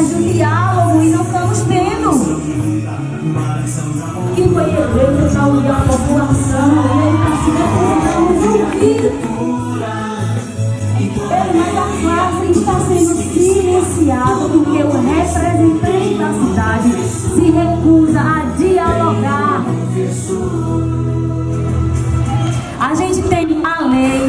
atrás do diálogo e não estamos tendo. Que foi eleito para unir a população e ele está se recusando de ouvir. Mas a classe está sendo silenciada porque o representante da cidade se recusa a dialogar. A gente tem a lei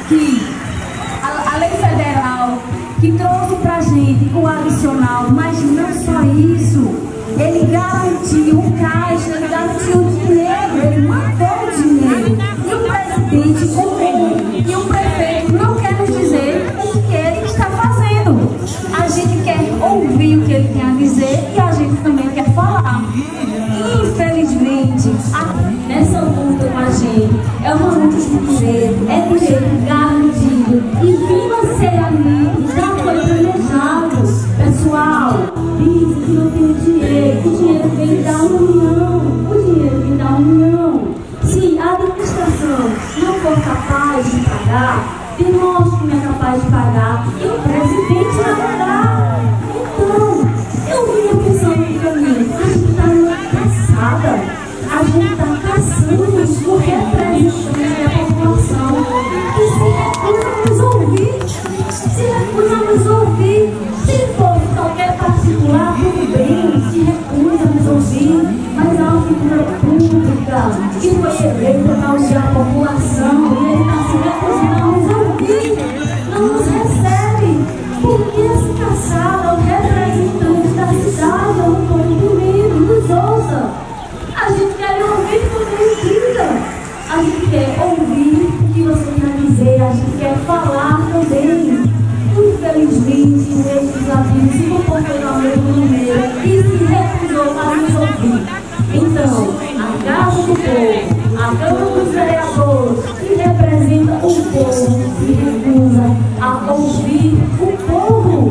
a lei federal que trouxe pra gente o adicional, mas não só isso. Ele garantiu o caixa, ele garantiu o dinheiro, ele mandou o dinheiro. E o presidente, e o prefeito não quer nos dizer o que ele está fazendo. A gente quer ouvir o que ele tem a dizer e a gente também quer falar. Infelizmente, nessa luta com a gente, é uma luta de direito, é direito garantido e financeiramente já foi planejado. Pessoal, dizem que não tem dinheiro, o dinheiro vem da União, o dinheiro vem da União. Se a administração não for capaz de pagar, demonstre que não é capaz de pagar e o presidente vai pagar. Então, eu vinha pensando no caminho, a gente está cansada, a gente está caçando por representantes da população que se recusa a nos ouvir, se recusa a nos ouvir. Se for qualquer particular, tudo bem, se recusa a nos ouvir, mas é uma figura pública que foi eleita para auxiliar a população e ele está se recusando a nos ouvir, não nos recebe. Por que essa caçada aos representantes da cidade, ao povo primeiro, nos ouça? A gente quer ouvir o que ele diga, a gente quer ouvir o que você tem a dizer, a gente quer falar também. Infelizmente, o legislativo se comportou da mesma maneira e se recusou a nos ouvir. Então, a Casa do Povo, a Câmara dos Vereadores, que representa o povo, se recusa a ouvir o povo.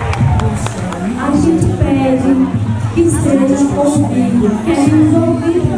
A gente pede que seja ouvido, queremos ouvir